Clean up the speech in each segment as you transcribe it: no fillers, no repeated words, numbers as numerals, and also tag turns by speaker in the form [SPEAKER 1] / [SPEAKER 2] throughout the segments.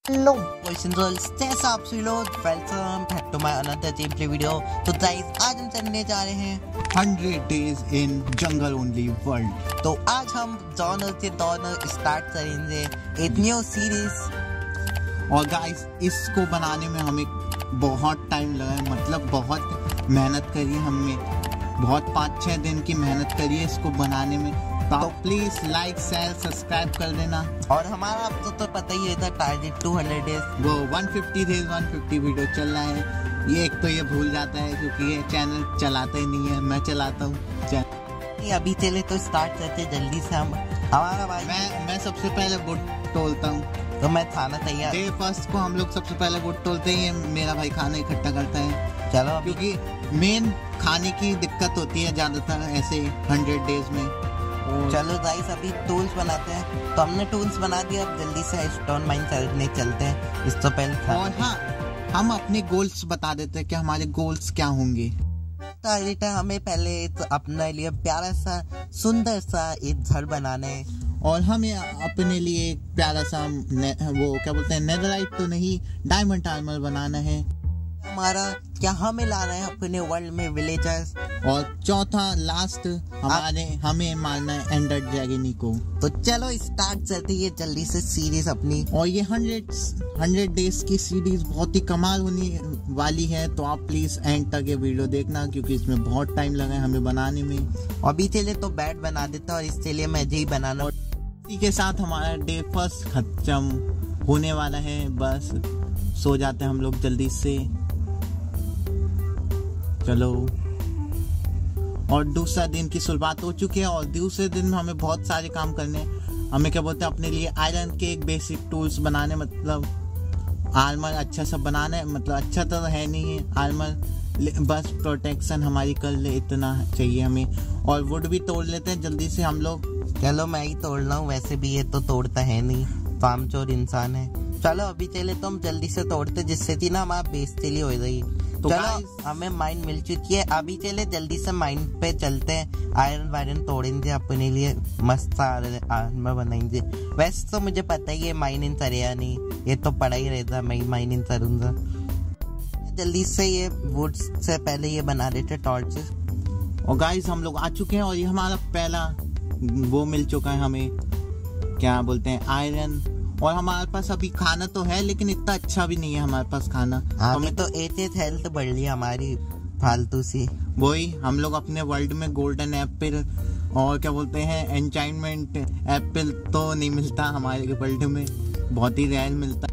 [SPEAKER 1] Hello boys and girls, कैसे आप सभी लोग। Welcome back to my another gameplay video. तो गाइस आज हम चलने जा रहे हैं
[SPEAKER 2] 100 days in jungle only world.
[SPEAKER 1] तो आज हम जॉनर से डॉनर स्टार्ट करेंगे एक न्यू सीरीज।
[SPEAKER 2] और गाइस इसको बनाने में हमें बहुत टाइम लगा है, मतलब बहुत मेहनत करी हमने, बहुत 5-6 दिन की मेहनत करी है इसको बनाने में। तो प्लीज लाइक शेयर सब्सक्राइब कर देना।
[SPEAKER 1] और हमारा आपको तो पता ही है था टारगेट 200 डेज,
[SPEAKER 2] वो 150 डेज 150 वीडियो चल रहा है। ये एक तो ये भूल जाता है क्योंकि ये चैनल चलाता ही नहीं है, मैं चलाता हूँ।
[SPEAKER 1] अभी चले तो स्टार्ट करते जल्दी से। हम हमारा भाई
[SPEAKER 2] मैं सबसे पहले वुड तोलता हूँ।
[SPEAKER 1] तो मैं खाना तैयार।
[SPEAKER 2] डे फर्स्ट को हम लोग सबसे पहले वुड तोलते ही मेरा भाई खाना इकट्ठा करता है।
[SPEAKER 1] चलो
[SPEAKER 2] क्योंकि मेन खाने की दिक्कत होती है ज्यादातर ऐसे 100 डेज में।
[SPEAKER 1] चलो गाइस अभी टूल्स बनाते हैं। तो हमने टूल्स बना दिया, अब जल्दी से स्टोन माइन करने चलते हैं। इस तो पहले
[SPEAKER 2] और हाँ, हम अपने गोल्स बता देते हैं कि हमारे गोल्स क्या होंगे।
[SPEAKER 1] टारगेट है हमें पहले तो अपने लिए प्यारा सा सुंदर सा एक घर बनाना है।
[SPEAKER 2] और हमें अपने लिए एक प्यारा सा वो क्या बोलते हैं, नेदरराइट तो नहीं, डायमंड आर्मर बनाना है।
[SPEAKER 1] हमारा क्या हमें लाना है अपने वर्ल्ड में विलेजर्स।
[SPEAKER 2] और चौथा लास्ट हमें मारना है एंडर ड्रैगन को।
[SPEAKER 1] तो चलो स्टार्ट करते हैं जल्दी से सीरीज अपनी।
[SPEAKER 2] और ये 100 डेज की सीरीज बहुत ही कमाल होने वाली है। तो आप प्लीज एंड तक ये वीडियो देखना क्योंकि इसमें बहुत टाइम लगा है हमें बनाने में।
[SPEAKER 1] अभी चले तो बेड बना देता और इसके लिए मैं यही बनाना।
[SPEAKER 2] इसी के साथ हमारा डे फर्स्ट खत्म होने वाला है। बस सो जाते हैं हम लोग जल्दी से। चलो, और दूसरा दिन की शुरुआत हो चुकी है। और दूसरे दिन में हमें बहुत सारे काम करने हैं। हमें क्या बोलते हैं, अपने लिए आयरन के एक बेसिक टूल्स बनाने, मतलब आर्मर अच्छा सा बनाना है। मतलब अच्छा तो है नहीं है आर्मर, बस प्रोटेक्शन हमारी कर ले इतना चाहिए हमें। और वुड भी तोड़ लेते हैं जल्दी से हम लोग।
[SPEAKER 1] चलो मैं ही तोड़ रहा हूँ, वैसे भी ये तो तोड़ता है नहीं, कामचोर इंसान है। चलो अभी चले तो हम जल्दी से तोड़ते जिससे कि ना हमारा बेस चली हो रही। तो चलो हमें माइन मिल चुकी है। अभी चले जल्दी से माइन पे चलते हैं। आयरन वायरन तोड़ेंगे अपने लिए, मस्त आर्मर बनाएंगे। वैसे तो मुझे पता ही है माइनिंग करेगा नहीं, ये तो पड़ा ही रहता, मैं माइनिंग करूंगा। जल्दी से ये वुड से पहले ये बना देते टॉर्च।
[SPEAKER 2] और गाइस हम लोग आ चुके हैं और ये हमारा पहला वो मिल चुका है हमें, क्या बोलते हैं, आयरन। और हमारे पास अभी खाना तो है लेकिन इतना अच्छा भी नहीं है हमारे पास खाना।
[SPEAKER 1] हमें तो 8 हेल्थ बढ़ ली हमारी फालतू सी।
[SPEAKER 2] वही हम लोग अपने वर्ल्ड में गोल्डन एप्पल और क्या बोलते हैं एंचाइंटमेंट एप्पल तो नहीं मिलता हमारे वर्ल्ड में, बहुत ही रेयर मिलता।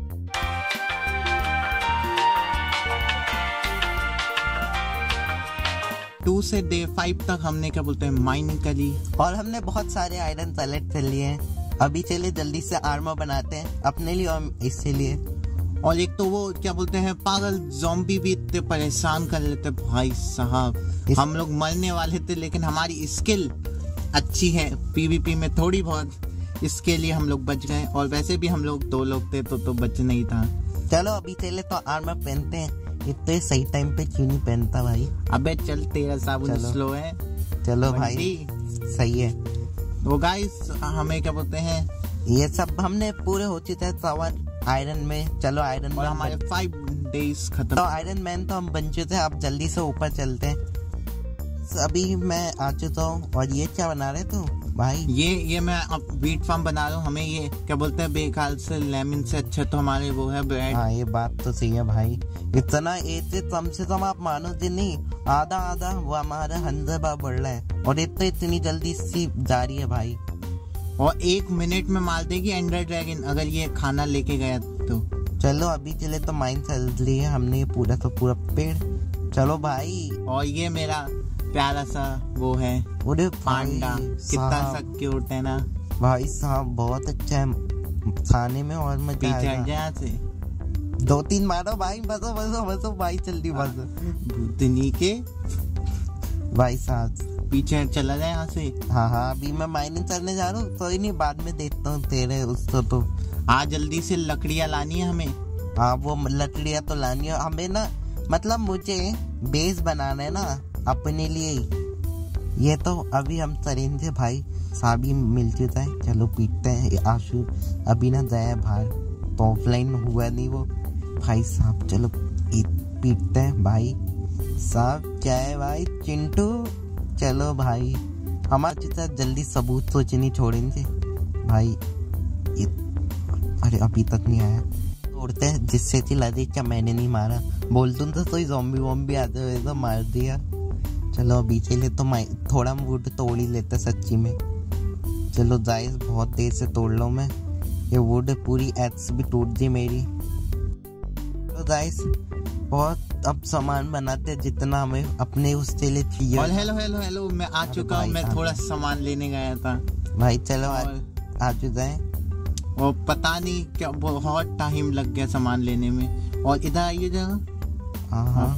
[SPEAKER 2] 2 से डे 5 तक हमने क्या बोलते हैं माइनिंग करी
[SPEAKER 1] और हमने बहुत सारे आयरन कलेक्ट कर लिए हैं। अभी चले जल्दी से आर्मर बनाते हैं अपने लिए और इसके लिए।
[SPEAKER 2] और एक तो वो क्या बोलते हैं पागल ज़ॉम्बी भी इतने परेशान कर लेते भाई साहब। हम लोग मरने वाले थे लेकिन हमारी स्किल अच्छी है पीवीपी में, थोड़ी बहुत, इसके लिए हम लोग बच गए। और वैसे भी हम लोग 2 लोग थे तो बचना ही था।
[SPEAKER 1] चलो अभी चले तो आर्मर पहनते हैं। इतने सही टाइम पे क्यों नहीं पहनता भाई।
[SPEAKER 2] अबे चल, तेरा साबुन स्लो है।
[SPEAKER 1] चलो भाई सही है।
[SPEAKER 2] वो गाइस हमें क्या बोलते हैं,
[SPEAKER 1] ये सब हमने पूरे हो चुके हैं सवार आयरन में। चलो आयरन
[SPEAKER 2] और हमारे 5 डेज खत्म।
[SPEAKER 1] तो आयरन मैन तो हम बन चुके हैं। अब जल्दी से ऊपर चलते हैं। अभी मैं आ चुका हूँ। और ये क्या बना रहे तो भाई? ये मैं अब वीट फार्म बना रहा हूँ। हमें ये क्या बोलते हैं बेकार से लेमन से अच्छा तो हमारे वो है ब्रेड। हाँ ये बात तो सही है भाई। इतना एक कम से कम आप मानो कि नहीं, आधा वो हमारा 100 बार बढ़ रहा है। और इतनी जल्दी सी जा रही है भाई।
[SPEAKER 2] और 1 मिनट में मार देगी एंडर ड्रैगन अगर ये खाना लेके गया तो।
[SPEAKER 1] चलो अभी चले तो माइन चल रही है हमने पूरा पेड़। चलो भाई।
[SPEAKER 2] और ये मेरा प्यारा सा वो है पांडा, कितना सा क्यूट है ना
[SPEAKER 1] भाई साहब, बहुत अच्छा है खाने में। और मैं
[SPEAKER 2] यहाँ से
[SPEAKER 1] 2-3 मारो भाई, बसो भाई जल्दी बसो।
[SPEAKER 2] भूतनी के
[SPEAKER 1] भाई साहब
[SPEAKER 2] पीछे चला जाए यहाँ से।
[SPEAKER 1] हाँ अभी मैं माइनिंग करने जा रहा हूँ, कोई नहीं बाद में देखता हूँ तेरे उसको। तो
[SPEAKER 2] जल्दी से लकड़ियाँ लानी है हमें।
[SPEAKER 1] हाँ वो लकड़ियाँ तो लानी है हमें ना, मतलब मुझे बेस बनाना है ना अपने लिए। ये तो अभी हम करेंगे भाई। साबी मिल चुका है, चलो पीटते हैं। आशु अभी ना जाए बाहर। तो ऑफलाइन हुआ नहीं वो। भाई साहब चलो पीटते हैं भाई साहब। क्या है भाई चिंटू, चलो भाई हमारे साथ जल्दी सबूत सोच नहीं छोड़ेंगे भाई। ये अरे अभी तक नहीं आया। तोड़ते हैं जिससे थी लदी। क्या मैंने नहीं मारा, बोल दूँ तो कोई ज़ॉम्बी वॉम्बी आते हुए तो मार दिया। चलो अभी के लिए तो थोड़ा वुड तोड़ ही लेते सच्ची में। चलो गाइस बहुत देर से तोड़ लो मैं, ये वुड पूरी एक्स भी टूट दी मेरी। तो गाइस बहुत अब सामान बनाते हैं जितना हमें अपने उसके लिए चाहिए।
[SPEAKER 2] और हेलो मैं आ चुका हूँ। मैं थोड़ा सामान लेने गया था
[SPEAKER 1] भाई। चलो आ जाए।
[SPEAKER 2] और पता नहीं क्या बहुत टाइम लग गया सामान लेने में। और इधर आइए जरा।
[SPEAKER 1] हाँ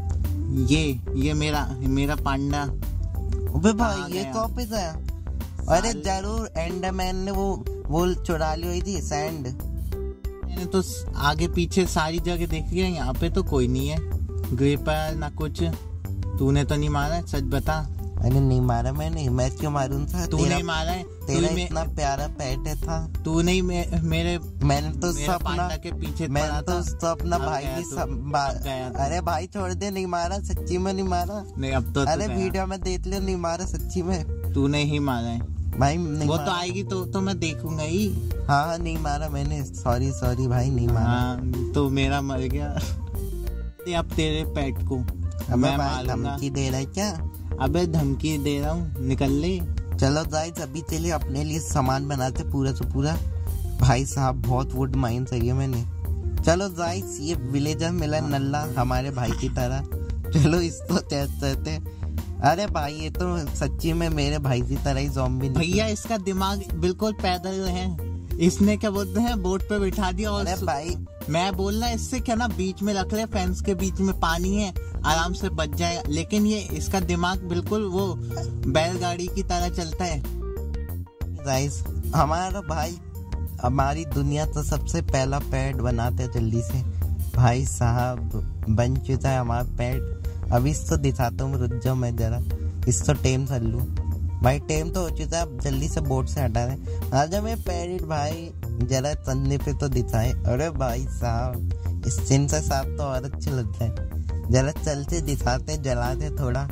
[SPEAKER 2] ये मेरा पांडा।
[SPEAKER 1] अबे भाई ये कहाँ पे था? अरे जरूर एंडरमैन ने वो चुरा ली हुई थी सैंड।
[SPEAKER 2] मैंने तो आगे पीछे सारी जगह देख लिया, यहाँ पे तो कोई नहीं है। ग्रिपर ना कुछ। तूने तो नहीं मारा, सच बता।
[SPEAKER 1] अरे नहीं मारा मैंने, मैं क्यों मारूं था?
[SPEAKER 2] तू नहीं मारा है,
[SPEAKER 1] तेरा इतना प्यारा पेट था।
[SPEAKER 2] तू नहीं
[SPEAKER 1] मैंने तो
[SPEAKER 2] पांडा के पीछे
[SPEAKER 1] अपना भाई अरे भाई छोड़ दे, नहीं मारा सच्ची में, नहीं मारा।
[SPEAKER 2] नहीं अब तो
[SPEAKER 1] अरे वीडियो में देख लियो, नहीं मारा सच्ची में।
[SPEAKER 2] तूने ही मारा है
[SPEAKER 1] भाई। नहीं
[SPEAKER 2] वो तो आएगी तो मैं देखूंगा ही।
[SPEAKER 1] हाँ नहीं मारा मैंने, सॉरी भाई नहीं मारा।
[SPEAKER 2] तो मेरा मर गया। अब तेरे पेट को मैं
[SPEAKER 1] धमकी दे रहा है क्या?
[SPEAKER 2] अबे धमकी दे रहा हूँ, निकल ले।
[SPEAKER 1] चलो गाइस अभी चलिए अपने लिए सामान बनाते पूरा से पूरा। भाई साहब बहुत वुड माइन चाहिए मैंने। चलो गाइस ये विलेजर मिला नल्ला हमारे भाई की तरह। चलो इसको टेस्ट करते। अरे भाई ये तो सच्ची में मेरे भाई की तरह ही ज़ॉम्बी।
[SPEAKER 2] भैया इसका दिमाग बिल्कुल पैदल है। इसने क्या बोलते हैं बोट पे बिठा दिया। और
[SPEAKER 1] अरे भाई
[SPEAKER 2] मैं बोल रहा इससे क्या ना बीच में रख ले, फेंस के बीच में पानी है, आराम से बच जाएगा। लेकिन ये इसका दिमाग बिल्कुल वो बैलगाड़ी की तरह चलता है।
[SPEAKER 1] गाइस हमारा भाई हमारी दुनिया तो सबसे पहला पेट बनाते जल्दी से। भाई साहब बन चुका है हमारा पेट। अभी इसको दिखाता हूँ, रुक जाओ मैं जरा इसको टेम कर लूँ। भाई टेम तो हो चुका है, अब जल्दी से बोट से हटा रहे। आजा मैं पैरेट भाई जरा चलने पे तो दिखाए। अरे भाई साहब इस चिन से साफ तो और अच्छा लगता है। जरा चलते दिखाते जलाते थोड़ा।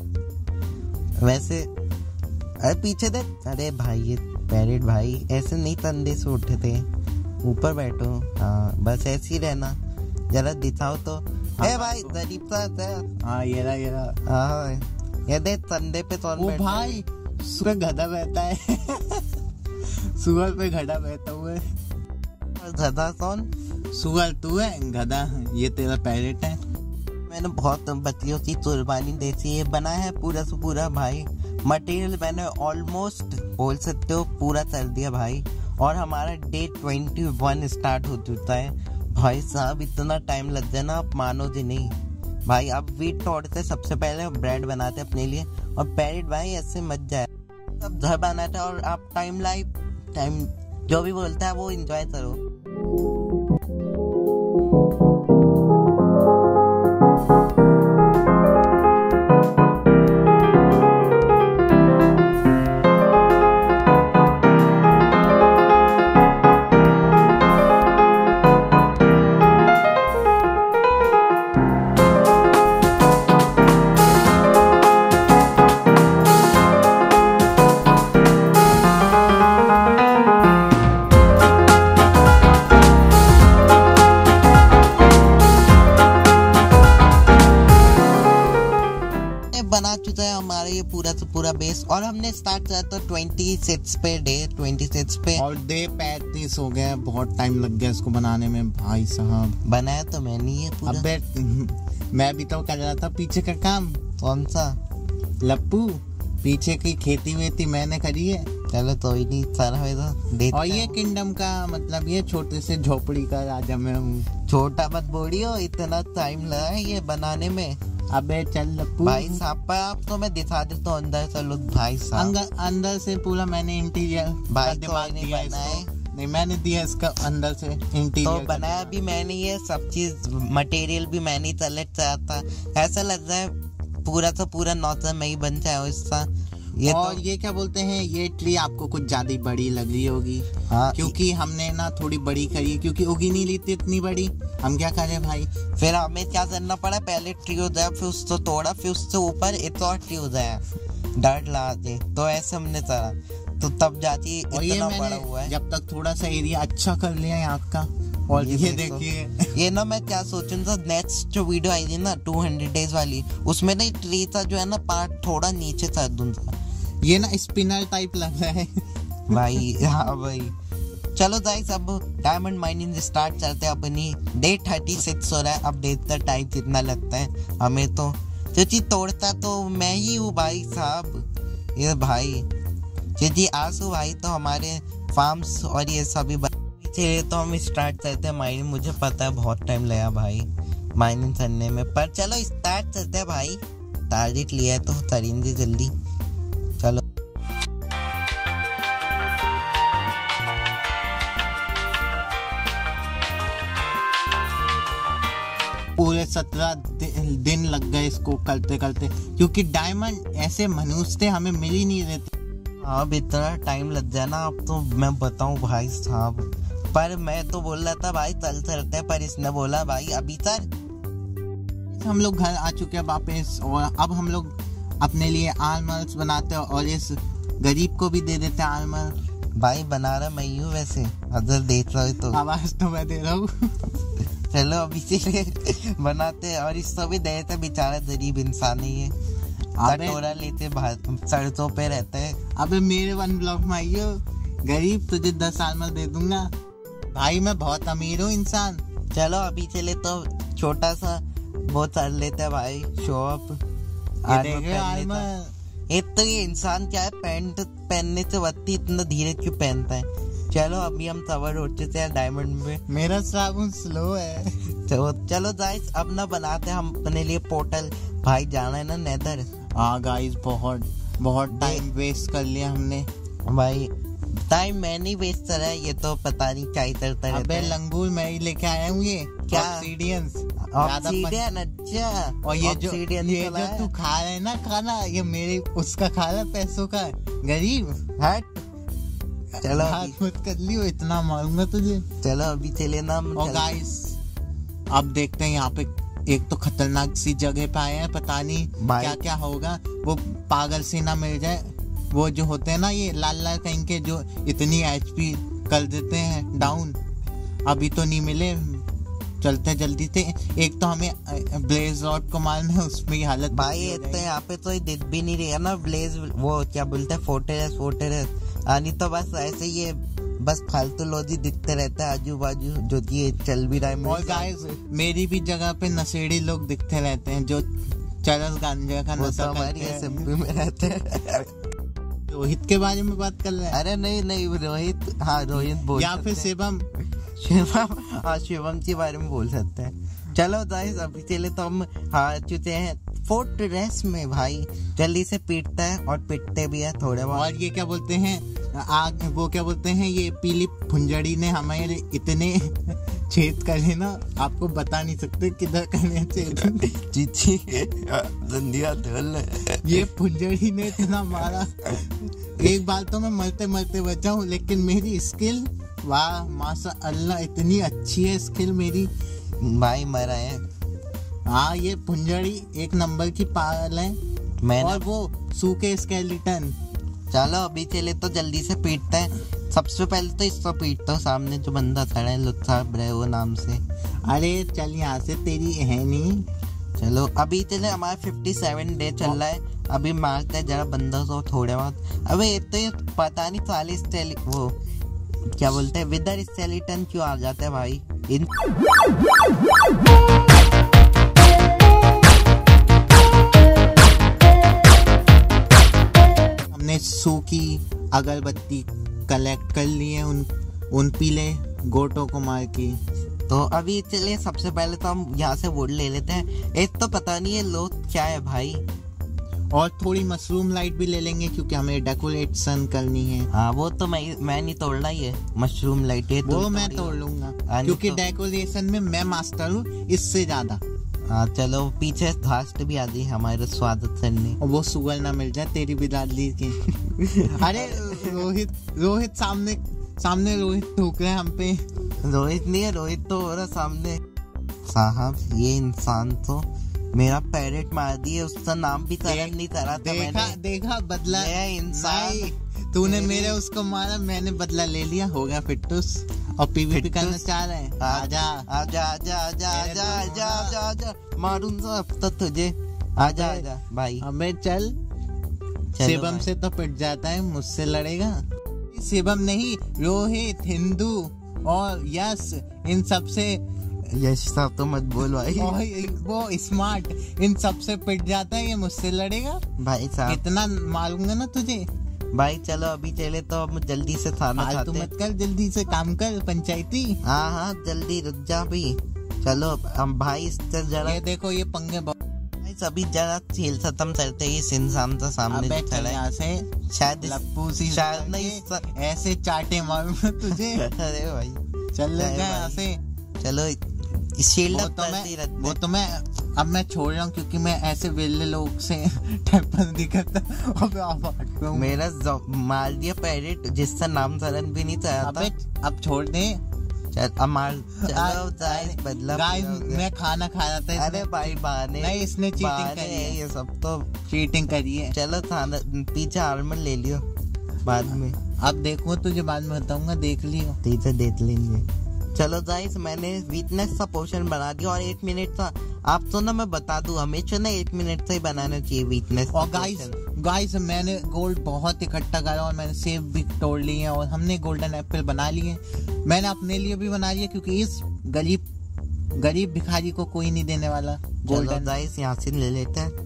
[SPEAKER 1] वैसे अरे पीछे देख। अरे भाई ये पैरेट भाई ऐसे नहीं कंधे से उठे थे, ऊपर बैठो। हाँ बस ऐसे ही रहना, जरा दिखाओ तो। ए भाई गरीब सा।
[SPEAKER 2] हाँ ये रहा।
[SPEAKER 1] हाँ ये देख कंधे पे तो
[SPEAKER 2] भाई सुअर गधा बैठा है। सुअर पे गधा बैठा हुआ है।
[SPEAKER 1] गधा कौन?
[SPEAKER 2] सुअर तू है, गधा ये तेरा पैरेट है।
[SPEAKER 1] मैंने बहुत बच्चियों की कुर्बानी देती है, बना है पूरा से पूरा भाई। मटेरियल मैंने ऑलमोस्ट बोल सकते हो पूरा कर दिया भाई। और हमारा डे 21 स्टार्ट हो चुका है। भाई साहब इतना टाइम लग जाए ना आप मानोगे नहीं भाई। अब वीट तोड़ते सबसे पहले ब्रेड बनाते अपने लिए। और पैरेट भाई ऐसे मत जाए, सब घर बनाता और आप टाइम जो भी बोलता है वो एंजॉय करो। बना चुका है हमारा ये पूरा से पूरा बेस। और हमने स्टार्ट किया था 26 पे, डे 26 पे।
[SPEAKER 2] और डे 35 हो गया। बहुत टाइम लग गया इसको बनाने में भाई साहब।
[SPEAKER 1] बनाया तो मैंने ये पूरा।
[SPEAKER 2] अबे मैं भी तो कर रहा था पीछे का काम।
[SPEAKER 1] कौन सा?
[SPEAKER 2] लप्पू पीछे की खेती वेती मैंने करी है।
[SPEAKER 1] चलो तो ही नहीं सारा है।
[SPEAKER 2] और ये किंगडम का मतलब ये छोटे से झोपड़ी का राजा मैं हूँ।
[SPEAKER 1] छोटा मत बोलियो, इतना टाइम लगा है ये बनाने में।
[SPEAKER 2] अबे चल लप्पू
[SPEAKER 1] भाई साहब पर आप तो मैं दिखा देता हूँ अंदर से। लोग भाई साहब
[SPEAKER 2] अंदर से पूरा मैंने इंटीरियर
[SPEAKER 1] भाई दिमाग नहीं बनाए।
[SPEAKER 2] नहीं मैंने दिया इसका अंदर से इंटीरियर
[SPEAKER 1] तो बनाया भी मैंने, ये सब चीज मटेरियल भी मैंने सेलेक्ट किया था। ऐसा लग रहा है पूरा का पूरा नौकर में ही बन जाए इसका।
[SPEAKER 2] और ये क्या बोलते हैं, ये ट्री आपको कुछ ज्यादा बड़ी लग रही होगी।
[SPEAKER 1] हाँ,
[SPEAKER 2] क्योंकि हमने ना थोड़ी बड़ी करी, क्योंकि उगी नहीं ली थी इतनी बड़ी। हम क्या करें भाई,
[SPEAKER 1] फिर हमें क्या करना पड़ा, पहले ट्री हो जाए, फिर उसको तोड़ा, फिर उससे ऊपर एक और ट्री हो जाए, डार्ट लगाते। तो ऐसे हमने करा, तो तब जाती इतना बड़ा हुआ है।
[SPEAKER 2] जब तक थोड़ा सा एरिया अच्छा कर लिया यहाँ का। और ये देखिए,
[SPEAKER 1] ये ना मैं क्या सोचूं था, नेक्स्ट जो वीडियो आई थी ना 200 डेज वाली, उसमें ना ट्री था जो है ना पार्ट थोड़ा नीचे था दूंगा।
[SPEAKER 2] ये ना स्पिनर टाइप लग रहा है
[SPEAKER 1] भाई। हाँ भाई, चलो गाइस अब डायमंड माइनिंग स्टार्ट करते हैं अपनी। डे 36 हो रहा है। अब देखते टाइम कितना लगता है हमें। तो जो चीज तोड़ता तो मैं ही हूँ भाई साहब। ये भाई जी आंसू भाई तो हमारे फार्म्स और ये सभी चलिए तो हम स्टार्ट करते हैं माइनिंग। मुझे पता है बहुत टाइम लगा भाई माइनिंग करने में, पर चलो स्टार्ट करते हैं भाई। टारगेट लिया है तो करेंगे जल्दी। चलो
[SPEAKER 2] पूरे 17 दिन लग गए इसको करते करते, क्योंकि डायमंड ऐसे मनुष्य थे हमें मिल ही नहीं रहते।
[SPEAKER 1] अब इतना टाइम लग जाए ना, अब तो मैं बताऊं भाई साहब। पर मैं तो बोल रहा था भाई चल चलते हैं, पर इसने बोला भाई अभी तक।
[SPEAKER 2] हम लोग घर आ चुके हैं वापस, और अब हम लोग अपने लिए आर्मर्स बनाते हैं और इस गरीब को भी दे देते हैं आर्मर।
[SPEAKER 1] भाई बना रहा मैं हूँ वैसे, अगर देख रहा तो
[SPEAKER 2] आवाज तो मैं दे रहा हूँ
[SPEAKER 1] चलो अभी से बनाते हैं, और इसको भी दे देते। बेचारा गरीब इंसान ही है, कटोरा लेते सड़कों पे रहते हैं।
[SPEAKER 2] अबे मेरे 1 ब्लॉक में आइयो, गरीब तुझे 10 आर्मर दे दूंगा। भाई मैं बहुत अमीर हूँ इंसान।
[SPEAKER 1] चलो अभी चले तो छोटा सा वो कर लेते हैं भाई, शो अप। एक तो ये इंसान क्या है, पैंट पहनने से बत्ती इतना धीरे क्यों पहनता है। चलो अभी हम कवर हो चुके हैं डायमंड में।
[SPEAKER 2] मेरा साबुन स्लो है।
[SPEAKER 1] चलो गाइस अब ना बनाते हम अपने लिए पोर्टल। भाई जाना है ना नेदर।
[SPEAKER 2] हाँ गाइस, बहुत टाइम वेस्ट कर लिया हमने।
[SPEAKER 1] भाई टाइम मैं नहीं वेस्ट कर रहा है, ये तो पता नहीं क्या ही करता रहता है।
[SPEAKER 2] अबे लंगूर मैं ही लेके आया हूँ। ये
[SPEAKER 1] क्या
[SPEAKER 2] ऑब्सीडियन?
[SPEAKER 1] अच्छा।
[SPEAKER 2] और ये जो तू खा रहा है ना खाना, ये मेरे उसका खा रहा है, पैसों का। गरीब
[SPEAKER 1] हट। चलो
[SPEAKER 2] हाथ मत कर लियो, इतना मारूंगा तुझे।
[SPEAKER 1] चलो अभी चले ना।
[SPEAKER 2] और गाइस अब देखते हैं, यहाँ पे एक तो खतरनाक सी जगह पे आए हैं, पता नहीं क्या क्या होगा। वो पागल से ना मिल जाए, वो जो होते हैं ना ये लाल लाल कहीं के, जो इतनी HP कर देते हैं डाउन। अभी तो नहीं मिले, चलते जल्दी से। एक तो हमें ब्लेज रॉड को मारना है, उसमें हालत
[SPEAKER 1] भाई तो यहाँ पे तो दिख भी नहीं रही है ना ब्लेज, वो क्या बोलते हैं फोर्टेरस। नहीं तो बस ऐसे ये बस फालतू लोजी दिखते रहता है आजू बाजू, जो ये चल भी रहा है।
[SPEAKER 2] और गाइस मेरी भी जगह पे नशेड़ी लोग दिखते रहते हैं, जो चरस गांजा का नशा करते हैं।
[SPEAKER 1] एसएमपी में रहते हैं।
[SPEAKER 2] रोहित के बारे में बात कर रहे हैं?
[SPEAKER 1] अरे नहीं रोहित। हाँ रोहित बोल,
[SPEAKER 2] या फिर शिवम।
[SPEAKER 1] हाँ शिवम के बारे में बोल सकते हैं। चलो गाइस अभी चले तो हम हार चुके हैं फोर्ट्रेस में। भाई जल्दी से पीटता है और पिटते भी है थोड़े बहुत।
[SPEAKER 2] और ये क्या बोलते हैं, आग वो क्या बोलते हैं, ये पीली फुंजड़ी ने हमारे इतने छेद करे ना, आपको बता नहीं सकते किधर करने छेद।
[SPEAKER 1] चीची
[SPEAKER 2] ये फुंजड़ी ने इतना मारा, एक बार तो मैं मरते मरते बचा हूँ, लेकिन मेरी स्किल वाह माशा अल्लाह इतनी अच्छी है स्किल मेरी।
[SPEAKER 1] भाई मरा है।
[SPEAKER 2] हाँ ये फुंजड़ी एक नंबर की पागल है। और वो सूखे स्केलेटन।
[SPEAKER 1] चलो अभी चले तो जल्दी से पीटते हैं। सबसे पहले तो इसको पीटता हूँ, सामने जो बंदा खड़ा है लुत्सा ब्रेवो नाम से।
[SPEAKER 2] अरे चल यहाँ से, तेरी है नहीं।
[SPEAKER 1] चलो अभी चले, हमारा 57 डे चल रहा है। अभी मारते हैं जरा बंदा को थोड़े बहुत। अबे ये तो ये पता नहीं 40 वो क्या बोलते हैं विदर स्केलेटन क्यों आ जाते हैं भाई इन।
[SPEAKER 2] हमने सूखी अगरबत्ती कलेक्ट कर लिए उन पीले गोटों को मार के।
[SPEAKER 1] तो अभी चलिए सबसे पहले तो हम यहाँ से वुड ले लेते हैं। एक तो पता नहीं है लोग क्या है भाई।
[SPEAKER 2] और थोड़ी मशरूम लाइट भी ले लेंगे, क्योंकि हमें डेकोरेशन करनी है।
[SPEAKER 1] हाँ वो तो मैं नहीं तोड़ रहा ये मशरूम लाइट है,
[SPEAKER 2] वो मैं तोड़ लूंगा, क्योंकि डेकोरेशन में मैं मास्टर हूँ इससे ज्यादा।
[SPEAKER 1] हाँ चलो, पीछे धास्ट भी आ गई हमारे स्वागत करने।
[SPEAKER 2] और वो सुअर ना मिल जाए तेरी बिरादरी की। अरे रोहित सामने रोहित ठोक रहे हैं हम पे।
[SPEAKER 1] रोहित नहीं है, रोहित तो हो रहा सामने। साहब ये इंसान तो मेरा पैरेट मार दिए, उसका नाम भी तरन नहीं करा था मैंने।
[SPEAKER 2] देखा बदला
[SPEAKER 1] इंसान।
[SPEAKER 2] तूने मेरे उसको मारा, मैंने बदला ले लिया, हो गया फिट्टूस। और पीवीपी करना चाह रहे हैं। आजा
[SPEAKER 1] आजा आजा आजा आजा आजा आजा आजा, मारूंगा अब तो तुझे। आजा आजा भाई।
[SPEAKER 2] हमें चल शिवम से तो पिट जाता है, मुझसे लड़ेगा। शिवम नहीं, रोहित, हिंदू और यश, इन सब से।
[SPEAKER 1] यश साहब तो मत बोल भाई।
[SPEAKER 2] वो स्मार्ट, इन सब से पिट जाता है, ये मुझसे लड़ेगा
[SPEAKER 1] भाई साहब।
[SPEAKER 2] इतना मारूंगा ना तुझे
[SPEAKER 1] भाई। चलो अभी चले तो हम जल्दी से थाना
[SPEAKER 2] तू मत कर, जल्दी से काम कर पंचायती।
[SPEAKER 1] हाँ हाँ जल्दी रुक जा भी। चलो हम भाई इससे जरा,
[SPEAKER 2] ये देखो ये पंगे
[SPEAKER 1] सभी जरा खेल खत्म करते ही इस इंसान तो सामने खड़ा है।
[SPEAKER 2] से
[SPEAKER 1] शायद
[SPEAKER 2] लप्पू सी
[SPEAKER 1] शायद नहीं
[SPEAKER 2] ऐसे चाटे मारूंगा तुझे।
[SPEAKER 1] अरे भाई
[SPEAKER 2] चल यहाँ से।
[SPEAKER 1] चलो शील्ड
[SPEAKER 2] वो तो मैं अब मैं छोड़ रहा हूँ, क्योंकि मैं ऐसे वेले लोग से टाइप नहीं करता।
[SPEAKER 1] मेरा मार दिया पैरेट जिसका नाम सरन भी नहीं था।
[SPEAKER 2] अब छोड़ दे।
[SPEAKER 1] बदला
[SPEAKER 2] मैं खाना खा रहा था।
[SPEAKER 1] अरे भाई बहाने नहीं, इसने चीटिंग करी है। ये सब तो
[SPEAKER 2] चीटिंग करी है।
[SPEAKER 1] चलो थाना पीछे आर्मर ले लियो बाद में।
[SPEAKER 2] अब देखो तुझे बाद में बताऊंगा, देख लियो।
[SPEAKER 1] पीछे देख लेंगे। चलो गाइस मैंने वीकनेस का पोर्शन बना दिया और 1 मिनट का। आप तो ना मैं बता दूं, हमेशा ना 1 मिनट से ही बनाना चाहिए वीकनेस।
[SPEAKER 2] और गाइस मैंने गोल्ड बहुत इकट्ठा करा और मैंने सेब भी तोड़ लिए और हमने गोल्डन एप्पल बना लिए। मैंने अपने लिए भी बना लिया, क्योंकि इस गरीब भिखारी को कोई नहीं देने वाला गोल्डन।
[SPEAKER 1] गाइस यहाँ से ले लेते हैं,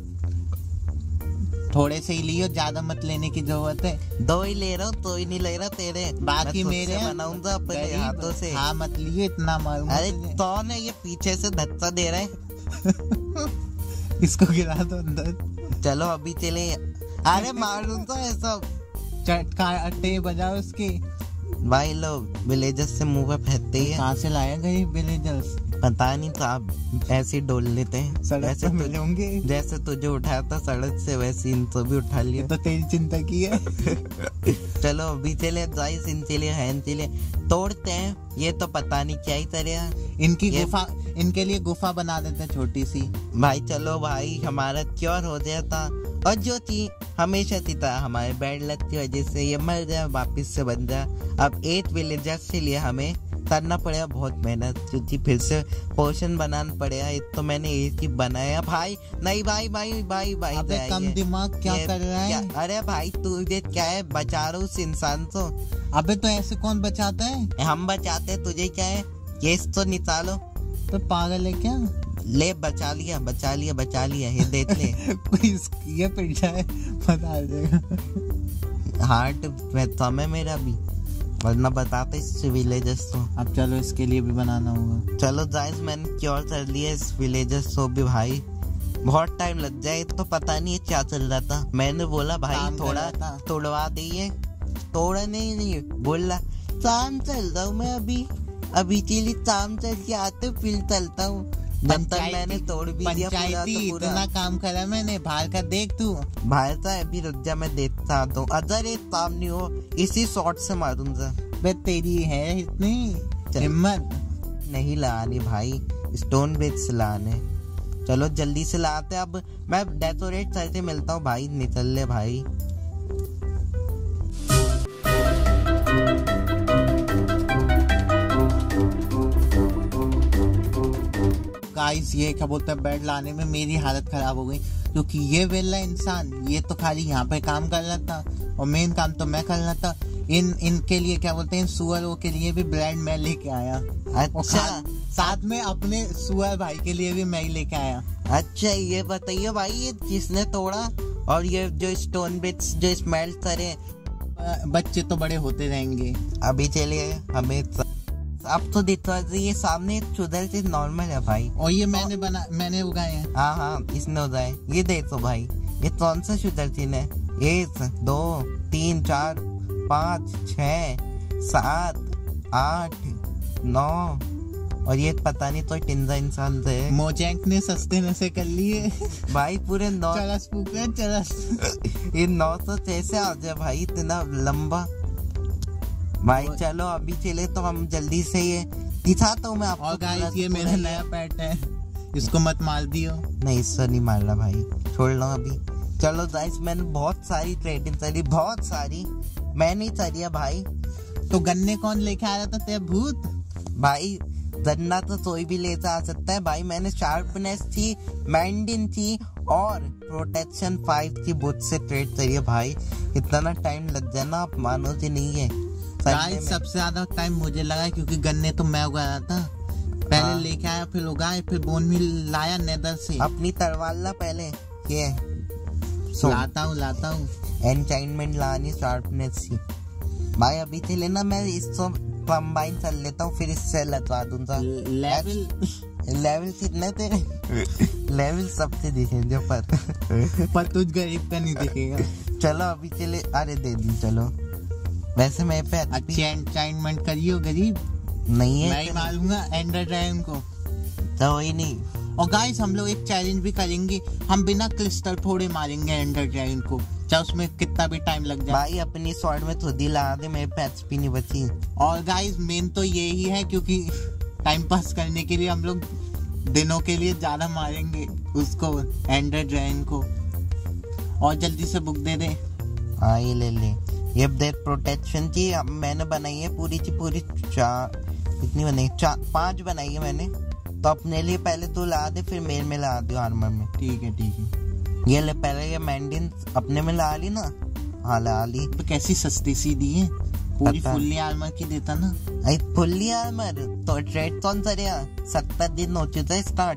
[SPEAKER 2] थोड़े से ही लियो, ज्यादा मत लेने की जरूरत है।
[SPEAKER 1] 2 ही ले रहा हूँ, तो ही नहीं ले रहा तेरे,
[SPEAKER 2] बाकी मेरे
[SPEAKER 1] बनाऊंगा अपने हाथों से।
[SPEAKER 2] हाँ मत लिए, इतना मारूंगा।
[SPEAKER 1] अरे तो ने ये पीछे से धक्का दे रहा है।
[SPEAKER 2] इसको गिरा दो अंदर।
[SPEAKER 1] चलो अभी चले। अरे मारूंगा ये सब।
[SPEAKER 2] चटकाटे बजाओ उसके।
[SPEAKER 1] भाई लोग विलेजर्स से मुंह पे फेंकते ही है।
[SPEAKER 2] कहाँ से लाया गए विलेजर्स
[SPEAKER 1] पता नहीं, तो आप ऐसे डोल लेते हैं।
[SPEAKER 2] ऐसे मिले होंगे।
[SPEAKER 1] जैसे तुझे उठाया था सड़क से, वैसे इनको भी उठा लिया।
[SPEAKER 2] तो तेरी चिंता की है।
[SPEAKER 1] चलो अभी चले गाइस, इनके लिए तोड़ते हैं। ये तो पता नहीं क्या ही करेगा।
[SPEAKER 2] इनके लिए गुफा बना देते हैं छोटी सी।
[SPEAKER 1] भाई चलो भाई, हमारा क्योर हो गया था और जो थी हमेशा थी था, हमारे बैड लक की वजह से ये मर गया, वापिस से बन गया। अब 8 विलेजर्स के लिए हमें करना पड़ेगा बहुत मेहनत, क्योंकि फिर से पोर्शन बनाना पड़ेगा। एक तो मैंने एक ही बनाया भाई। नहीं भाई भाई भाई भाई
[SPEAKER 2] अबे कम दिमाग क्या कर रहा है?
[SPEAKER 1] अरे भाई तू ये क्या है, बचा रहा हूँ उस इंसान को।
[SPEAKER 2] अबे तो ऐसे कौन बचाता है?
[SPEAKER 1] हम बचाते हैं, तुझे क्या है? केस तो निकालो।
[SPEAKER 2] तो पागल है क्या?
[SPEAKER 1] ले बचा लिया ये देख ले।
[SPEAKER 2] ये पिट जाए बता देगा।
[SPEAKER 1] हार्ट में मेरा भी, वरना बताते इस विलेजर्स को।
[SPEAKER 2] अब चलो इसके लिए भी बनाना होगा।
[SPEAKER 1] चलो गाइस मैंने क्योर कर लिया इस विलेजर्स को भी। भाई बहुत टाइम लग जाए, तो पता नहीं क्या चल रहा था। मैंने बोला भाई थोड़ा तोड़वा दिए, तोड़ा नहीं बोला शाम चल रहा हूँ मैं अभी के लिए शाम चल के आते फिर चलता हूँ। मैंने तोड़ भी दिया पूरा।
[SPEAKER 2] इतना काम करा मैंने। बाहर का देख तू।
[SPEAKER 1] बाहर का अभी रुक जा, मैं देखता आता हूँ। अगर एक काम नहीं हो इसी शॉट से मारूंगा।
[SPEAKER 2] बे तेरी है इतनी हिम्मत
[SPEAKER 1] नहीं लानी भाई, स्टोन ब्रिक्स लाने। चलो जल्दी से लाते। अब मैं डेकोरेट करके मिलता हूँ भाई, निकल ले भाई।
[SPEAKER 2] गाइस ये क्या बोलते हैं, बेड लाने में मेरी हालत खराब हो गई, क्योंकि ये वेला इंसान ये तो खाली यहाँ पे काम कर रहा था और मेन काम तो मैं कर रहा था। इनके लिए क्या बोलते हैं, सुअरों के लिए भी ब्रेड मैं लेके आया।
[SPEAKER 1] अच्छा
[SPEAKER 2] साथ में अपने सुअर भाई के लिए भी मैं लेके आया।
[SPEAKER 1] अच्छा ये बताइए भाई, ये किसने तोड़ा? और ये जो स्टोन बिट्स जो स्मेल्ट करे,
[SPEAKER 2] बच्चे तो बड़े होते रहेंगे।
[SPEAKER 1] अभी चलिए हमें अब तो दिखता है ये सामने चुदल से नॉर्मल है भाई।
[SPEAKER 2] और ये मैंने उगाए हैं।
[SPEAKER 1] हाँ इसने उगाए। ये देखो भाई, ये कौन सा शुदल चिन्ह है? 1 2 3 4 5 6 7 8 9 और ये पता नहीं तो टिंजा इंसान थे।
[SPEAKER 2] मोजेंक ने सस्ते नशे कर लिए
[SPEAKER 1] भाई पूरे 9
[SPEAKER 2] चरस फूके चरस।
[SPEAKER 1] ये 900 कैसे आ जाए भाई इतना लंबा। भाई चलो अभी चले तो हम जल्दी से ये दिखाता हूँ मैं आपको।
[SPEAKER 2] और गाइस ये मेरा नया पेट है, इसको मत मार दियो।
[SPEAKER 1] नहीं इससे नहीं मार रहा भाई, छोड़ लो अभी। चलो गाइस मैंने बहुत सारी ट्रेडिंग करी, बहुत सारी मैं नहीं चली है भाई।
[SPEAKER 2] तो गन्ने कौन लेके आ रहा था तेरा भूत?
[SPEAKER 1] भाई गन्ना तो कोई भी लेकर आ सकता है भाई। मैंने शार्पनेस थी, मैंडिन थी और प्रोटेक्शन 5 की बुत से ट्रेड करी है भाई। इतना टाइम लग जाए ना आप मानोगे नहीं है।
[SPEAKER 2] गाइस सबसे ज्यादा टाइम मुझे लगा क्योंकि गन्ने तो मैं उगा रहा था। पहले लेके आया, फिर उगाए, फिर बोन मिल लाया नेदर से।
[SPEAKER 1] अपनी तलवार ला पहले ये
[SPEAKER 2] लाता हूँ
[SPEAKER 1] एनचाइनमेंट लानी शार्पनेस की भाई। अभी चले ना मैं इसको कंबाइन कर लेता हूँ, फिर इससे लगा दूंगा। लेवल कितने तेरे? लेवल सबसे दिखेंगे पर
[SPEAKER 2] तुझ गरीब का नहीं दिखेगा।
[SPEAKER 1] चलो अभी चले, अरे दे दी चलो। वैसे मैं पे
[SPEAKER 2] अच्छी एनचाइनमेंट करियो गरीब
[SPEAKER 1] नहीं है,
[SPEAKER 2] मैं मारूंगा एंडर ड्रैगन को
[SPEAKER 1] तो वही नहीं।
[SPEAKER 2] और गाइस हम लोग एक चैलेंज भी करेंगे, हम बिना क्रिस्टल फोड़े मारेंगे एंडर ड्रैगन को, चाहे उसमें कितना भी टाइम लग जाए।
[SPEAKER 1] भाई अपनी स्वॉर्ड में थोड़ी लगा दे, मेरे पे एचपी नहीं बची।
[SPEAKER 2] और गाइस मेन तो यही है क्योंकि टाइम पास करने के लिए हम लोग दिनों के लिए ज्यादा मारेंगे उसको एंडर ड्रैगन को। और जल्दी से बुक दे दे।
[SPEAKER 1] हाँ ये ले ले, ये देख प्रोटेक्शन की मैंने बनाई है पूरी की पूरी। 4 कितनी बनाई? 5 बनाई है मैंने। तो अपने लिए पहले तू ला दे, फिर मेरे में ला दो आर्मर में।
[SPEAKER 2] ठीक है
[SPEAKER 1] ये ले पहले ये मैंडिन अपने में ला ली ना। हाँ ला ली।
[SPEAKER 2] तो कैसी सस्ती सी दी है, पूरी फुल्ली आर्मर की देता ना।
[SPEAKER 1] फुल्ली आर्मर तो ट्रेड कौन सा रहा? 70 दिन हो चुका है स्टार्ट।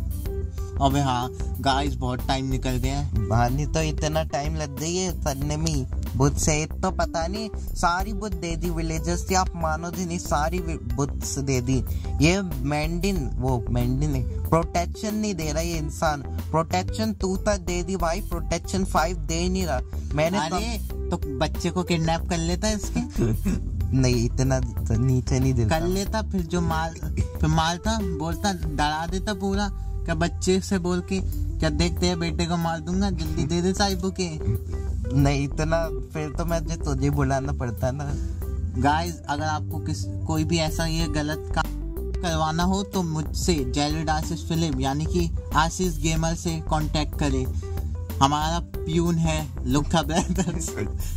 [SPEAKER 2] अबे हाँ गाइस बहुत टाइम निकल गया है।
[SPEAKER 1] नहीं तो इतना टाइम लग गई है करने में। बुत से तो पता नहीं सारी बुत दे दी विलेजर्स की, आप मानोगे नहीं, सारी बुत दे दी। ये मैंडिन है, प्रोटेक्शन नहीं दे रहा ये इंसान। प्रोटेक्शन 2 तक दे दी भाई, प्रोटेक्शन 5 दे नहीं रहा। मैंने
[SPEAKER 2] तो बच्चे को किडनैप कर लेता है इसके
[SPEAKER 1] नहीं इतना नीचे नहीं देता
[SPEAKER 2] कर लेता, फिर मारता, बोलता, डरा देता पूरा। क्या बच्चे से बोल के क्या देखते हैं बेटे को मार दूंगा, जल्दी दे दे साहिबों के।
[SPEAKER 1] नहीं इतना फिर तो मैं तुझे बुलाना पड़ता ना।
[SPEAKER 2] गाइस अगर आपको कोई भी ऐसा ये गलत काम करवाना हो तो मुझसे जेलिड आशीष फिल्म यानी कि आशीष गेमर से कांटेक्ट करे। हमारा प्यून है लुक्का ब्रदर्स।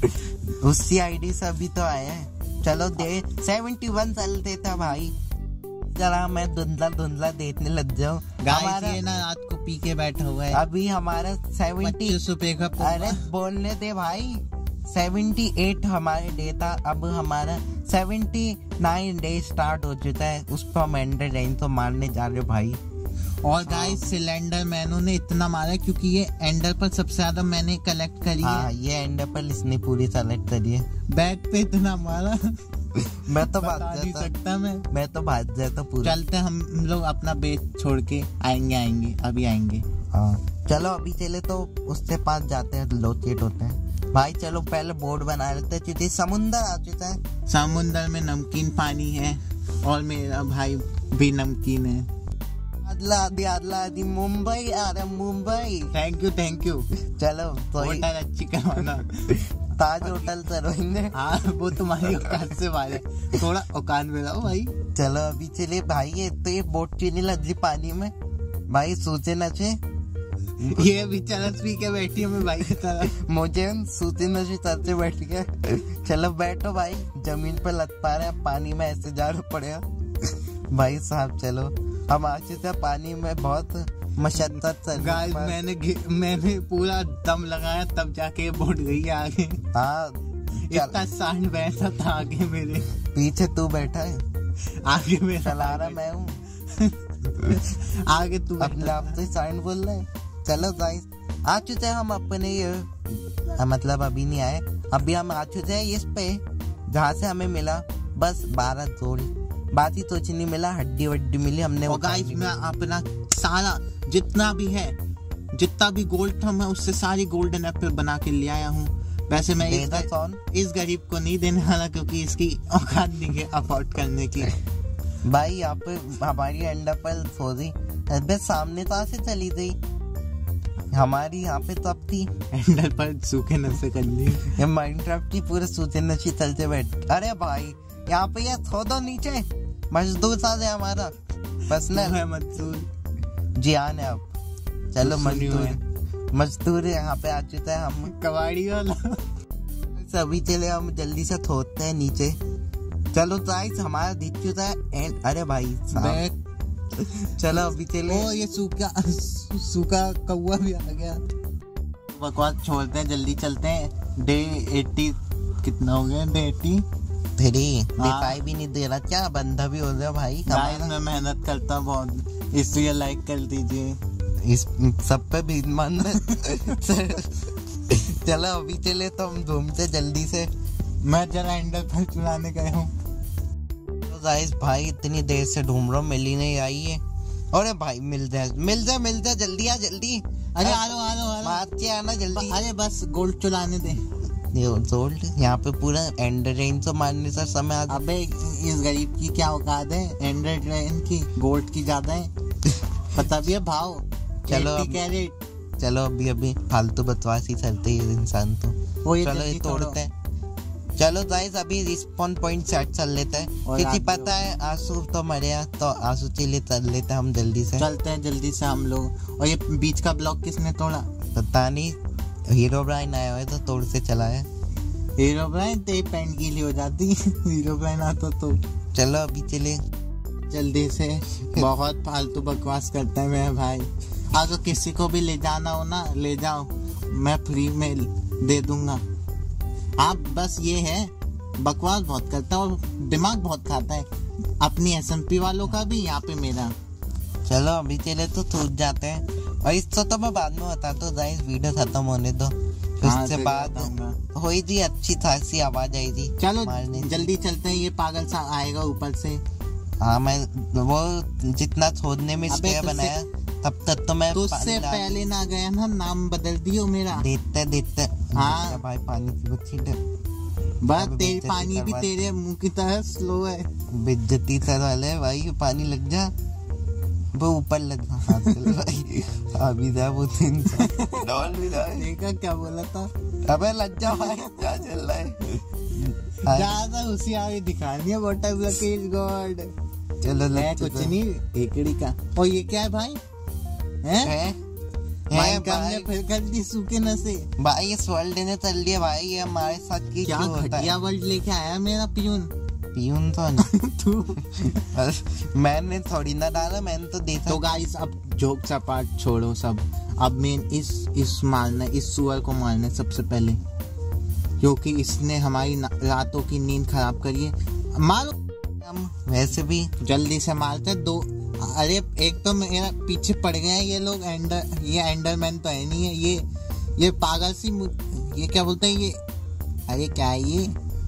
[SPEAKER 1] उसकी आईडी से अभी तो आया है। चलो दे 71 चलते था भाई। जरा मैं धुंधला देखने लग जाऊं।
[SPEAKER 2] हमारा ये ना रात को पी के बैठा हुआ है।
[SPEAKER 1] अभी हमारा 70 रुपए का। अरे बोलने दे भाई, 78 हमारे डे था, अब हमारा 79 डे स्टार्ट हो चुका है। उस पर हम एंडर ड्रैगन तो मारने जा रहे भाई।
[SPEAKER 2] और गाइस सिलेंडर मैनों ने इतना मारा क्योंकि ये एंडर पर सबसे ज्यादा मैंने कलेक्ट करी है।
[SPEAKER 1] ये एंडर पर इसने पूरी सेलेक्ट करी है।
[SPEAKER 2] बैक पे इतना मारा
[SPEAKER 1] मैं तो मैं तो भाग जाता पूरा।
[SPEAKER 2] चलते हम लोग अपना बेस छोड़ के आएंगे अभी आएंगे।
[SPEAKER 1] हाँ चलो अभी चले तो उसके पास जाते हैं, लोकेट होते हैं भाई। चलो पहले बोर्ड बना लेते हैं क्योंकि समुंदर आ चुका है।
[SPEAKER 2] समुंदर में नमकीन पानी है और मेरा भाई भी नमकीन है।
[SPEAKER 1] आदला दी मुंबई आ रहा, मुंबई।
[SPEAKER 2] Thank you.
[SPEAKER 1] चलो तो
[SPEAKER 2] होटल अच्छी करवाना।
[SPEAKER 1] ताज होटल सरोइंगे।
[SPEAKER 2] हाँ वो तुम्हारी औकात से बाहर है, थोड़ा औकात में रहो भाई।
[SPEAKER 1] चलो अभी चले भाई। ये तो ये बोट क्यों नहीं लग रही पानी में भाई? सोचे न चे
[SPEAKER 2] ये भी चरस पी के बैठी है मैं भाई की तरह।
[SPEAKER 1] मुझे सूते नशे तरते बैठ गया। चलो बैठो भाई, जमीन पर लग पा रहे हैं, पानी में ऐसे जाना पड़ेगा भाई साहब। चलो हम आ चुके पानी में, बहुत मशक्कत से।
[SPEAKER 2] गाइस मैंने पूरा दम लगाया तब जाके बोट गई आगे।
[SPEAKER 1] हाँ
[SPEAKER 2] इतना सांड बैठा था आगे मेरे।
[SPEAKER 1] पीछे तू बैठा है,
[SPEAKER 2] आगे मैं
[SPEAKER 1] चला रहा मैं हूँ।
[SPEAKER 2] आगे तू
[SPEAKER 1] अपने आप से साइंड बोल रहे। चलो गाइस आ चुके हैं हम अपने ये, मतलब अभी नहीं आए, अभी हम आ चुके हैं इस पे जहाँ से हमें मिला बस 12 गोल्ड। बात ही तो नहीं मिला, हड्डी वड्डी मिली हमने।
[SPEAKER 2] और गाइस मैं अपना सारा जितना भी गोल्ड था मैं उससे सारी गोल्डन एप्पल बना के ले आया हूँ। वैसे मैं इस गरीब को नहीं देने वाला क्योंकि इसकी औकात नहीं है अफोर्ड करने की।
[SPEAKER 1] भाई यहाँ पे हमारी एंडर पर सॉरी अबे सामने कहाँ से चली गई? हमारी यहाँ पे तब थी
[SPEAKER 2] एंडर पर सूखे नशे कर ली।
[SPEAKER 1] ये माइनक्राफ्ट की पूरे सूखे नशे चलते बैठ। अरे भाई यहाँ पे ये थोड़ा नीचे मजदूर साथ है हमारा पर्सनल
[SPEAKER 2] मजदूर
[SPEAKER 1] जियान है। अब चलो मजदूर यहाँ पे आ चुका है हम
[SPEAKER 2] कबाड़ी वाला।
[SPEAKER 1] सभी चले हम जल्दी से थोड़ते हैं नीचे। चलो गाइस हमारा दिख चुका है एंड अरे भाई चलो अभी चले।
[SPEAKER 2] ओ ये सूखा कौवा भी आ गया। बकवास छोड़ते हैं जल्दी चलते हैं। डे 80 कितना हो गया? डे 80
[SPEAKER 1] दिखाई भी नहीं दे रहा क्या? बंदा भी हो गया भाई।
[SPEAKER 2] मैं मेहनत करता हूँ बहुत इसलिए लाइक कर दीजिए।
[SPEAKER 1] इस सब पे भी मन चलो अभी चले तो हम घूमते जल्दी से।
[SPEAKER 2] मैं जरा एंडर पर चुराने गया हूँ।
[SPEAKER 1] तो गाइस भाई इतनी देर से ढूंढ रहा हूँ मिल ही नहीं आई है। अरे भाई मिल जाए जल्दी आ जल्दी।
[SPEAKER 2] अरे आ लो
[SPEAKER 1] मार के आना जल्दी।
[SPEAKER 2] अरे बस गोल्ड चुराने दे।
[SPEAKER 1] गोल्ड यहाँ पे पूरा एंडर ड्रेन से मारने का समय आ।
[SPEAKER 2] अबे इस गरीब की क्या औकात है? एंडर ड्रेन की गोल्ड की ज्यादा है। पता भी है भाव। चलो
[SPEAKER 1] अभी फालतू बकवास ही चलते हैं इंसान तो। चलो ये तोड़ते हैं। चलो गाइस अभी रिस्पॉन पॉइंट सेट चल लेते हैं क्योंकि पता है आंसू तो मरे तो आंसू के लिए चल लेते हैं हम जल्दी से।
[SPEAKER 2] चलते हैं जल्दी से हम लोग। और ये बीच का ब्लॉक किसने तोड़ा?
[SPEAKER 1] पता नहीं हीरो ब्राइन आया हुआ है तो तोड़ से चला है।
[SPEAKER 2] हीरो ब्राइन ते पैंट गीली हो जाती। हीरो ब्राइन आता तो।
[SPEAKER 1] चलो अभी चले
[SPEAKER 2] जल्दी से। बहुत फालतू बकवास करता है मेरा भाई। अगर किसी को भी ले जाना हो ना ले जाओ मैं फ्री में दे दूंगा। आप बस ये है बकवास बहुत करता है और दिमाग बहुत खाता है। अपनी SMP वालों का भी यहाँ पे मेरा।
[SPEAKER 1] चलो अभी चले तो छूट जाते हैं और इससे तो मैं बाद में बताता हूँ गाइस वीडियो खत्म होने दो। इससे बाद हुई थी अच्छी खासी आवाज आई थी।
[SPEAKER 2] चलो जल्दी चलते हैं। ये पागल सा आएगा ऊपर से।
[SPEAKER 1] हाँ मैं वो जितना छोड़ने में स्टे बनाया तब तक तो मैं
[SPEAKER 2] उससे पहले ना गया ना नाम बदल दियो मेरा।
[SPEAKER 1] देते
[SPEAKER 2] हाँ
[SPEAKER 1] भाई पानी की
[SPEAKER 2] बस तेरी पानी भी तेरे मुंह की तरह स्लो है।
[SPEAKER 1] बेइज्जती से वाले भाई पानी लग जा वो ऊपर लग भाई अभी जा वो डॉल भी
[SPEAKER 2] देखा क्या बोला था?
[SPEAKER 1] अबे लग जा भाई क्या चल रहा है?
[SPEAKER 2] ज्यादा उसी आगे दिखानी है वाटर ब्लॉकेज गॉड।
[SPEAKER 1] चलो
[SPEAKER 2] कुछ नहीं एकड़ी का। और ये क्या है भाई? फिर कर दी सूखे नशे।
[SPEAKER 1] भाई इस वर्ल्ड ने चल लिया भाई। ये हमारे साथ की
[SPEAKER 2] क्या घटिया वर्ल्ड लेके आया मेरा पियून
[SPEAKER 1] तो नहीं। मैंने थोड़ी ना डाला मैंने तो देखा।
[SPEAKER 2] तो गाइस अब जोक सा पार्ट छोड़ो सब। अब मेन इस मारना इस सुअर को मारना सबसे पहले क्योंकि इसने हमारी रातों की नींद खराब करी है। मारो
[SPEAKER 1] वैसे भी
[SPEAKER 2] जल्दी से मारते दो। अरे एक तो मेरा पीछे पड़ गया है ये लोग। ये एंडरमैन तो है नहीं है। ये पागल सी ये क्या बोलते हैं ये? अरे क्या है ये?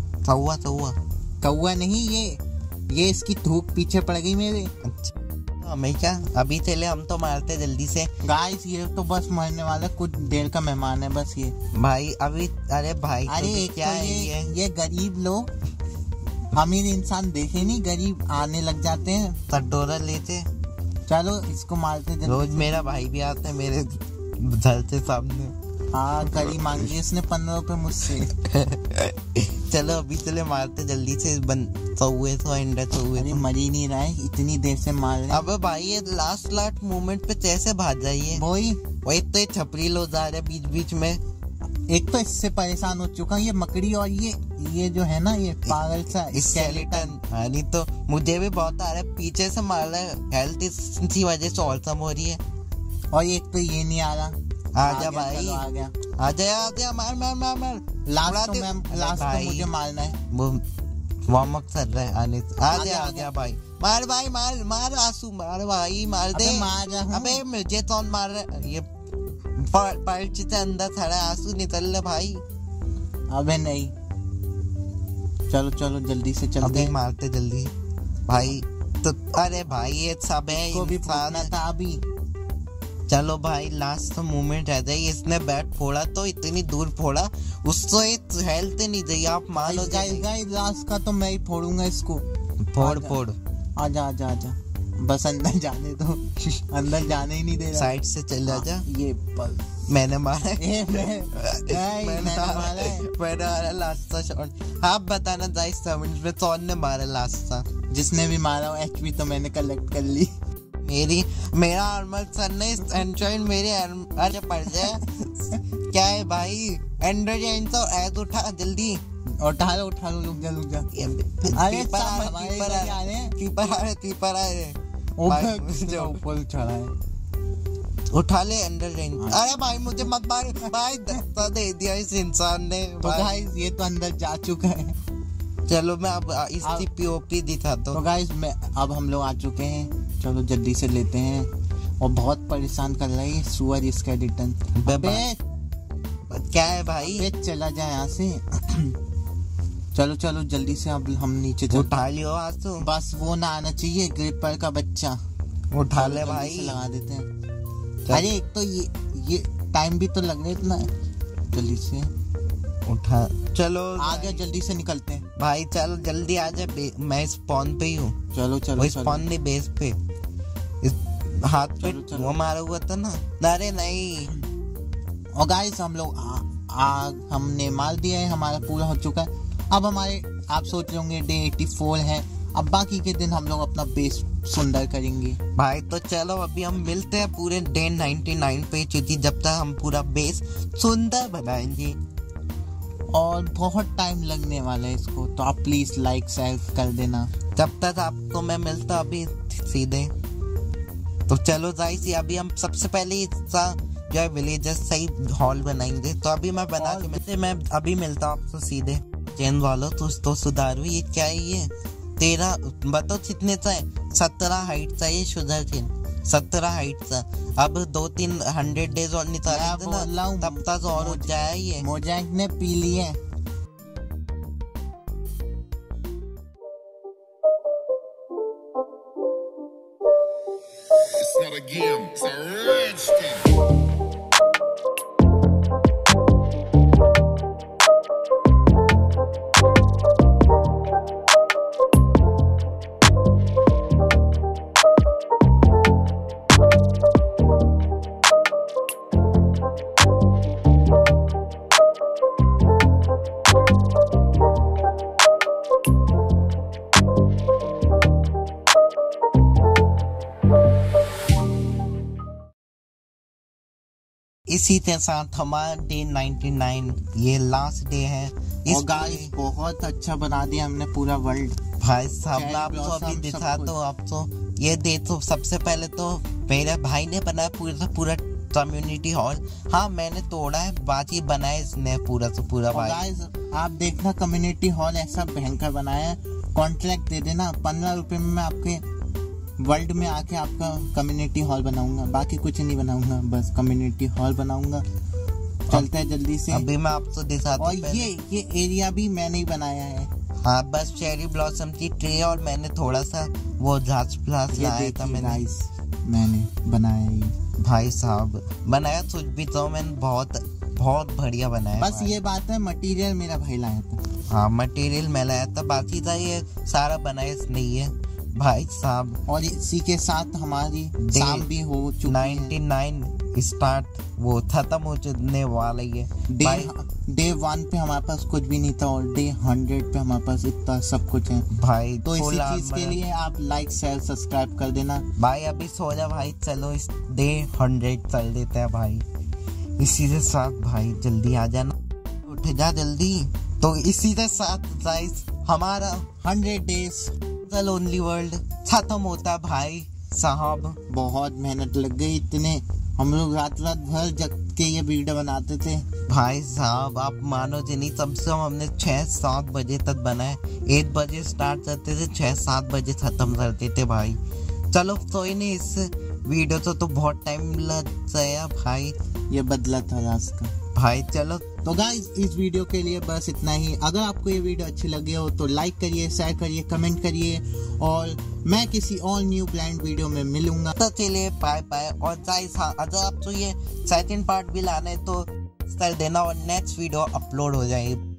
[SPEAKER 2] कौवा नहीं ये इसकी धूप पीछे पड़ गई मेरे।
[SPEAKER 1] अच्छा हमें क्या? अभी चले हम तो मारते जल्दी से।
[SPEAKER 2] गाइस ये तो बस मरने वाला कुछ देर का मेहमान है बस ये भाई
[SPEAKER 1] अभी। अरे भाई
[SPEAKER 2] अरे
[SPEAKER 1] क्या है
[SPEAKER 2] ये गरीब लोग अमीर इंसान देखे नहीं गरीब आने लग जाते हैं
[SPEAKER 1] कटोरा लेते।
[SPEAKER 2] चलो इसको मारते
[SPEAKER 1] रोज मेरा भाई भी आता है मेरे घर से सामने।
[SPEAKER 2] हाँ करी मांगी इसने 15 रुपए मुझसे।
[SPEAKER 1] चलो अभी चले मारते जल्दी से।
[SPEAKER 2] मर ही नहीं रहा है इतनी देर से मार रहे।
[SPEAKER 1] अब भाई ये लास्ट मोमेंट पे कैसे भाग जाइए? वही तो ये छपरी लो जा रहे बीच बीच में।
[SPEAKER 2] एक तो इससे परेशान हो चुका ये मकड़ी और ये जो है ना ये पागल सा स्केलेटन।
[SPEAKER 1] नहीं तो मुझे भी बहुत आ रहा है पीछे से मार रहा है। हेल्थ इसी वजह से औसम हो रही है।
[SPEAKER 2] और एक तो ये नहीं आ रहा।
[SPEAKER 1] आजा भाई आजा मार।
[SPEAKER 2] लास्ट तो मुझे मारना है।
[SPEAKER 1] वो वार्म अप कर रहा है आने से। आजा भाई मार आंसू मार भाई मार दे। अबे मुझे कौन मार रहा है? ये पर्च से अंदर खड़ा आंसू निकल रहा भाई।
[SPEAKER 2] अबे नहीं चलो जल्दी से चलते
[SPEAKER 1] अभी मारते जल्दी भाई। तो अरे भाई ये सब है
[SPEAKER 2] इसको भी फाड़ना था अभी।
[SPEAKER 1] चलो भाई लास्ट मोमेंट रह जाए। इसने बैट फोड़ा तो इतनी दूर फोड़ा उसको हेल्थ नहीं चाहिए। आप मान लो
[SPEAKER 2] गाइस लास्ट का तो मैं ही फोड़ूंगा इसको।
[SPEAKER 1] फोड़
[SPEAKER 2] आजा आजा आजा, बस अंदर जाने दो। अंदर जाने ही नहीं दे रहा।
[SPEAKER 1] साइड से चल जा।
[SPEAKER 2] ये
[SPEAKER 1] मैंने मारा
[SPEAKER 2] मैंने
[SPEAKER 1] मारा लास्ट शॉट। आप बताना गाइस कमेंट्स में कौन ने मारा लास्ट था।
[SPEAKER 2] जिसने भी मारा एचपी तो मैंने कलेक्ट कर ली।
[SPEAKER 1] मेरा आर्मर सर ने एंड्रॉइड मेरे अरे पड़ जाए। क्या है भाई, एंड्रॉइड तो ऐड उठा जल्दी।
[SPEAKER 2] उठा लो रुक जा। अरे
[SPEAKER 1] कीपर आ रहे
[SPEAKER 2] ऊपर चढ़ा है।
[SPEAKER 1] उठा ले एंड्रॉइड। अरे भाई मुझे मत मार भाई, धक्का दे दिया इस इंसान ने।
[SPEAKER 2] तो गाइस ये तो अंदर जा चुका है।
[SPEAKER 1] चलो मैं अब इसकी पीओपी दिखाता हूँ।
[SPEAKER 2] तो गाइस अब हम लोग आ चुके हैं, चलो जल्दी से लेते हैं। और बहुत परेशान कर रही है सुअर इसका रिटर्न।
[SPEAKER 1] क्या है भाई,
[SPEAKER 2] चला जाए यहाँ से। चलो जल्दी से अब हम नीचे
[SPEAKER 1] उठा लियो आज तो।
[SPEAKER 2] बस वो ना आना चाहिए, ग्रिपर का बच्चा।
[SPEAKER 1] उठा ले भाई,
[SPEAKER 2] लगा देते हैं। अरे एक तो ये टाइम भी तो लग रहा है इतना। जल्दी से
[SPEAKER 1] उठा, चलो
[SPEAKER 2] आ गया, जल्दी से निकलते हैं
[SPEAKER 1] भाई। चलो जल्दी आ जा, मैं स्पॉन पे ही हूँ।
[SPEAKER 2] चलो
[SPEAKER 1] स्पॉन नहीं, बेस पे। इस हाथ पे वो मारा हुआ था ना। अरे नहीं।
[SPEAKER 2] और गाइस हम लोग हमने मार दिया है, हमारा पूरा हो चुका है। अब हमारे, आप सोच रहे होंगे डे 84 है। अब बाकी के दिन हम लोग अपना बेस सुंदर करेंगे
[SPEAKER 1] भाई। तो चलो अभी हम मिलते हैं पूरे डे 99 पे, क्योंकि जब तक हम पूरा बेस सुंदर बनाएंगे
[SPEAKER 2] और बहुत टाइम लगने वाला है इसको, तो आप प्लीज लाइक शेयर कर देना।
[SPEAKER 1] तब तक आपको मैं मिलता अभी सीधे। तो चलो गाइस, अभी हम सबसे पहले जो है विलेजर्स सही हॉल बनाएंगे। तो अभी मैं बना के मैं अभी मिलता हूँ आपको सीधे। चैन वालों तो सुधारो, ये क्या है ये? 13 बताओ कितने का है? 17 हाइट का ये शुगर चेन, 17 हाइट का। अब 2-3 डेज और निकाले ना, तब तक और हो जाए ये।
[SPEAKER 2] मोजैक ने पी लिए।
[SPEAKER 3] It's not a game, it's a rich thing.
[SPEAKER 1] इसी के साथ हमारा डे 99 ये लास्ट डे है।
[SPEAKER 2] और गाइस बहुत अच्छा बना दिया हमने पूरा वर्ल्ड।
[SPEAKER 1] भाई साहब आपको अभी दिखा तो आप तो ये देखो। सबसे पहले तो मेरे भाई ने बनाया पूरा कम्युनिटी हॉल। हाँ मैंने तोड़ा है, बाकी बनाया इसने पूरा भाई।
[SPEAKER 2] गाइस आप देखना कम्युनिटी हॉल ऐसा भयंकर बनाया है। कॉन्ट्रैक्ट दे देना, 15 रुपए में मैं आपके वर्ल्ड में आके आपका कम्युनिटी हॉल बनाऊंगा। बाकी कुछ नहीं बनाऊंगा, बस कम्युनिटी हॉल बनाऊंगा। चलते हैं जल्दी से।
[SPEAKER 1] अभी मैं आपको दिखाता हूँ।
[SPEAKER 2] और ये एरिया भी मैंने ही बनाया है।
[SPEAKER 1] हाँ बस चेरी ब्लॉसम की ट्री और मैंने थोड़ा सा वो घास फ्लास लाया था
[SPEAKER 2] मैंने बनाया ये।
[SPEAKER 1] भाई साहब बनाया कुछ भी तो मैंने बहुत बढ़िया बनाया।
[SPEAKER 2] बस ये बात है, मटेरियल मेरा भाई लाया था।
[SPEAKER 1] हाँ मटेरियल मैं लाया था, बाकी था ये सारा बनाया नहीं है भाई साहब।
[SPEAKER 2] और इसी के साथ हमारी शाम भी हो चुकी
[SPEAKER 1] 99 स्टार्ट वो खत्म हो चुकने वाला है।
[SPEAKER 2] डे 1 पे हमारे पास कुछ भी नहीं था और डे 100 पे हमारे पास इतना सब कुछ है
[SPEAKER 1] भाई।
[SPEAKER 2] तो इसी चीज के लिए आप लाइक शेयर सब्सक्राइब कर देना
[SPEAKER 1] भाई। अभी सो जा भाई, चलो इस डे 100 चल देते हैं भाई। इसी के साथ भाई जल्दी आ जाना, उठ जा जल्दी। तो इसी के साथ गाइस हमारा 100 डेज लोनली वर्ल्ड खत्म होता भाई साहब।
[SPEAKER 2] बहुत मेहनत लग गई, इतने हम लोग रात भर जग के ये वीडियो बनाते थे
[SPEAKER 1] भाई साहब। आप मानो जी नहीं, कम से कम हमने 6-7 बजे तक बनाए। 1 बजे स्टार्ट करते थे, 6-7 बजे खत्म करते थे भाई। चलो कोई नहीं, इस वीडियो तो बहुत टाइम लग गया भाई।
[SPEAKER 2] ये बदला था रास्ता
[SPEAKER 1] भाई। चलो
[SPEAKER 2] तो गाइस इस वीडियो के लिए बस इतना ही। अगर आपको ये वीडियो अच्छी लगी हो तो लाइक करिए, शेयर करिए, कमेंट करिए और मैं किसी और न्यू ब्लैंड वीडियो में मिलूंगा।
[SPEAKER 1] तो चलिए बाय बाय। और गाइस हाँ, अगर आपको ये सेकंड पार्ट भी लाना है तो कर देना और नेक्स्ट वीडियो अपलोड हो जाएगी।